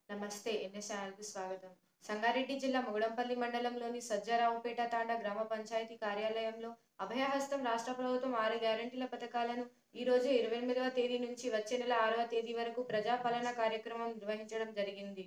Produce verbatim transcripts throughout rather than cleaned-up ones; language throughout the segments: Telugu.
నమస్తే ఎన్ఎస్ ఛానల్‌కి స్వాగతం. సంగారెడ్డి జిల్లా మొగడంపల్లి మండలంలోని సజ్జారావుపేట తాండా గ్రామ పంచాయతీ కార్యాలయంలో అభయహస్తం రాష్ట్ర ప్రభుత్వం ఆరు గ్యారంటీల పథకాలను ఈ రోజు ఇరవై ఎనిమిదవ తేదీ నుంచి వచ్చే నెల ఆరవ తేదీ వరకు ప్రజాపాలన కార్యక్రమం నిర్వహించడం జరిగింది.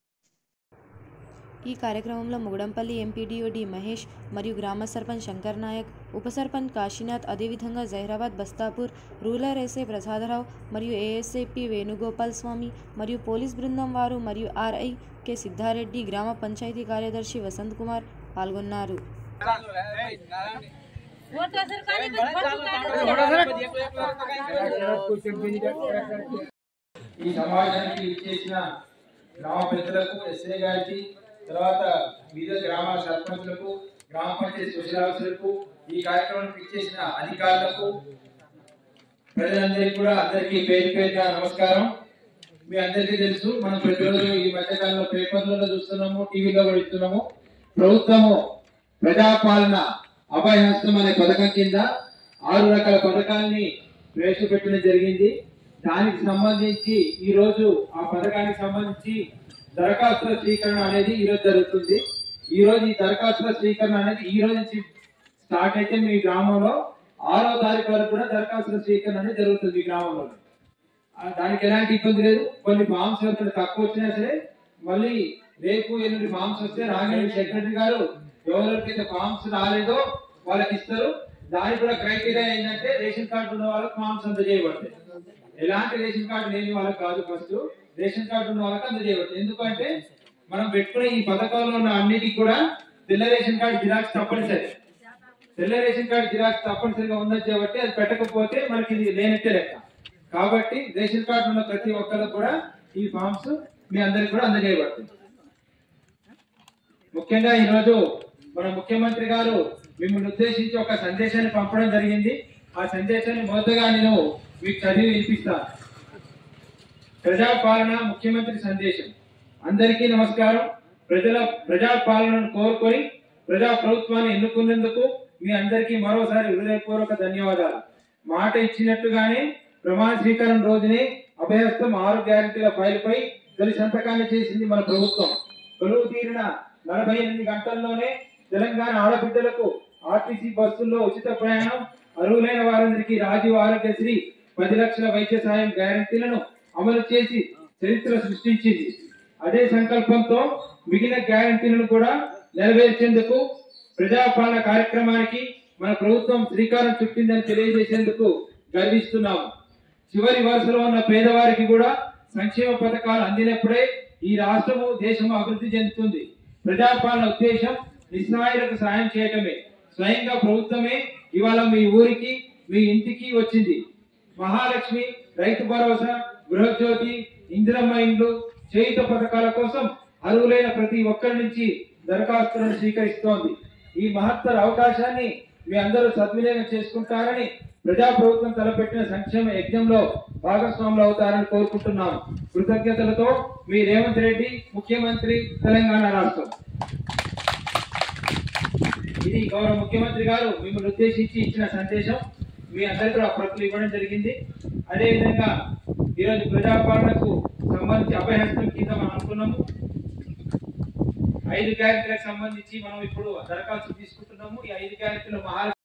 ఈ కార్యక్రమంలో మొగడంపల్లి ఎంపీడీఓ డి మహేష్ మరియు గ్రామ సర్పంచ్ శంకర్ నాయక్, ఉప సర్పంచ్ కాశీనాథ్, అదేవిధంగా జహీరాబాద్ బస్తాపూర్ రూరల్ ఎస్ఐ ప్రసాదరావు మరియు ఏఎస్ఐ పి వేణుగోపాల్ స్వామి మరియు పోలీస్ బృందం వారు మరియు ఆర్ఐ కె సిద్ధారెడ్డి, గ్రామ పంచాయతీ కార్యదర్శి వసంత్ కుమార్ పాల్గొన్నారు. ఈ సమాజానికి ఇచ్చేసిన గ్రామ పెద్దలకు, ఎస్ఐ గారికి, తర్వాత వివిధ గ్రామ సర్పంచులకు, గ్రామ పంచాయతీ సోషల్ ఆఫీసర్లకు, ఈ కార్యక్రమానికి ఇచ్చేసిన అధికారులకు, ప్రజలందరికీ కూడా అందరికీ పేరు పేరుగా నమస్కారం. మీ అందరికీ తెలుసు, మనం ప్రతిరోజు ఈ మధ్యకాలంలో పేపర్లలో చూస్తున్నాము, టీవీలో కూడా ఇస్తున్నాము. ప్రభుత్వము ప్రజాపాలన అభయహస్తం అనే పథకం కింద ఆరు రకాల పథకాన్ని ప్రవేశపెట్టడం జరిగింది. దానికి సంబంధించి ఈ రోజు ఆ పథకానికి సంబంధించి దరఖాస్తుల స్వీకరణ అనేది ఈ రోజు జరుగుతుంది. ఈ రోజు ఈ దరఖాస్తుల స్వీకరణ అనేది ఈ రోజు నుంచి స్టార్ట్ అయితే మీ గ్రామంలో ఆరో తారీఖు వరకు కూడా దరఖాస్తుల స్వీకరణ అనేది జరుగుతుంది. మీ గ్రామంలో దానికి ఎలాంటి ఇబ్బంది లేదు. కొన్ని ఫామ్స్ ఎవరికైనా తక్కువ వచ్చినా సరే మళ్ళీ రేపు ఎనిమిది ఫామ్స్ వస్తే రాగానే సెక్రటరీ గారు ఎవరికైతే ఫామ్స్ రాలేదో వాళ్ళకి ఇస్తారు. దానికి కూడా క్రైటీరియా ఏంటంటే రేషన్ కార్డు ఉన్న వాళ్ళకి ఫామ్స్ అందజేయబడతాయి. ఎలాంటి రేషన్ కార్డు లేని వాళ్ళకి కాదు, ఫస్ట్ రేషన్ కార్డు ఉన్న వాళ్ళకి అందజేయబడుతుంది. ఎందుకంటే మనం పెట్టుకునే ఈ పథకంలో ఉన్న అన్నిటికి కూడా తెల్ల రేషన్ కార్డు జిరాక్స్ తప్పనిసరి. తెల్ల రేషన్ కార్డు జిరాక్స్ తప్పనిసరిగా ఉందని కాబట్టి అది పెట్టకపోతే మనకి ఇది లేనట్టే లెక్క. కాబట్టి రేషన్ కార్డు ఉన్న ప్రతి ఒక్కరికి కూడా ఈ ఫామ్స్ మీ అందరికి కూడా అందజేయబడుతుంది. ముఖ్యంగా ఈ రోజు మన ముఖ్యమంత్రి గారు మిమ్మల్ని ఉద్దేశించి ఒక సందేశాన్ని పంపడం జరిగింది. ఆ సందేశాన్ని మొదటగా నేను మీకు చదివి వినిపిస్తాను. ప్రజాపాలన ముఖ్యమంత్రి సందేశం. అందరికీ నమస్కారం. ప్రజల ప్రజాపాలనను కోరుకొని ప్రజా ప్రభుత్వాన్ని ఎన్నుకున్నందుకు మీ అందరికీ మరోసారి హృదయపూర్వక ధన్యవాదాలు. మాట ఇచ్చినట్టుగానే ప్రమాణ స్వీకారం రోజునే అభయహస్తం ఆరు గ్యారంటీల ఫైలుపై తొలి సంతకాన్ని చేసింది మన ప్రభుత్వం. కొలువు తీరిన నలభై ఎనిమిది గంటల్లోనే తెలంగాణ ఆడబిడ్డలకు ఆర్టీసీ బస్సుల్లో ఉచిత ప్రయాణం, అర్హులైన వారందరికీ రాజీవ్ ఆరోగ్యశ్రీ, పది లక్షల వైద్య సాయం గ్యారంటీలను అమలు చేసి చరిత్ర సృష్టించింది. అదే సంకల్పంతో మిగిలిన గ్యారంటీలను కూడా నెరవేర్చేందుకు ప్రజాపాలన కార్యక్రమానికి మన ప్రభుత్వం శ్రీకారం చుట్టిందని తెలియజేసేందుకు గర్విస్తున్నాము. చివరి వరుసలో ఉన్న పేదవారికి కూడా సంక్షేమ పథకాలు అందినప్పుడే ఈ రాష్ట్రము, దేశము అభివృద్ధి చెందుతుంది. ప్రజాపాలన ఉద్దేశం నిస్సహాయులకు సాయం చేయటమే. స్వయంగా ప్రభుత్వమే ఇవాళ మీ ఊరికి, మీ ఇంటికి వచ్చింది. మహాలక్ష్మి, రైతు భరోసా, గృహజ్యోతి, ఇందిరమ్మ ఇండ్లు, చేయుత పథకాల కోసం అర్హులైన ప్రతి ఒక్కరి నుంచి దరఖాస్తులను స్వీకరిస్తోంది. ఈ మహత్తర అవకాశాన్ని మీ అందరూ సద్వినియోగం చేసుకుంటారని, ప్రజా ప్రభుత్వం తలపెట్టిన సంక్షేమ యజ్ఞంలో భాగస్వాములు అవుతారని కోరుకుంటున్నాము. కృతజ్ఞతలతో మీ రేవంత్ రెడ్డి, ముఖ్యమంత్రి, తెలంగాణ రాష్ట్రం. ఇది గౌరవ ముఖ్యమంత్రి గారు మిమ్మల్ని ఉద్దేశించి ఇచ్చిన సందేశం. మీ అందరికీ ఆ ప్రతులు ఇవ్వడం జరిగింది. అదేవిధంగా ఈరోజు ప్రజాపాలనకు సంబంధించి అభయహస్తం కింద మనం అనుకున్నాము. ఐదు గ్యారెంటీలకు సంబంధించి మనం ఇప్పుడు దరఖాస్తు తీసుకుంటున్నాము. ఈ ఐదు గ్యారెంటీలు మహా